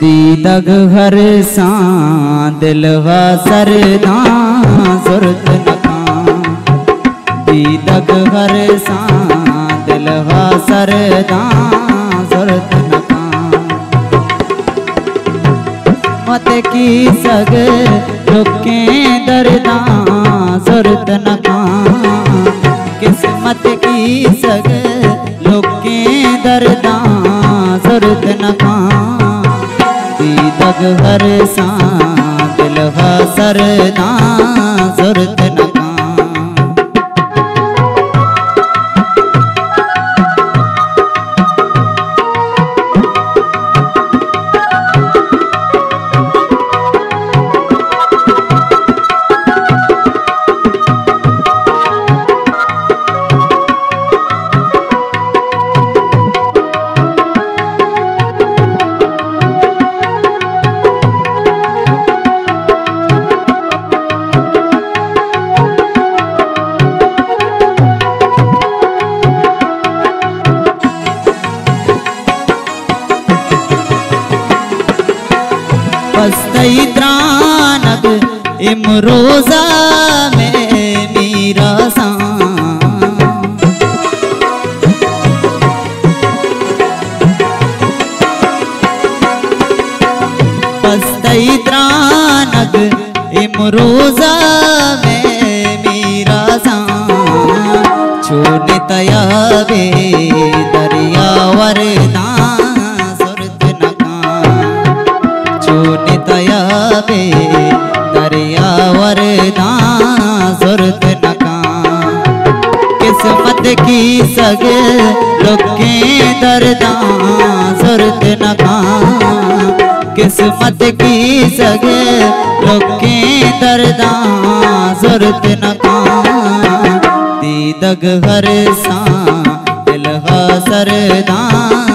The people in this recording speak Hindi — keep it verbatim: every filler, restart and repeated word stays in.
दीदग हर सा दिलवा सरदा सुरत नका दीदग हर सा दिलवा सरदा सुरत नका मत की सग रुके दर्दा सुरत नका किस्मत की सग रुके दर्दा सुरत नका दीदग हर सा दिलवा सरदा सुरत नका पस्तई त्रानग इमरोजा में मीरा सा पस्तई त्रानग इमरोजा में मीरा सा छोड़ तयाबे दरिया वरदा तयाबे दरिया वरदा सुरत नका किस्मत की सगे रुके दर्दा सुरत नका किस्मत की सगे रुके दर्दा सुरत नका दीदग हर सा दिलवा सरदा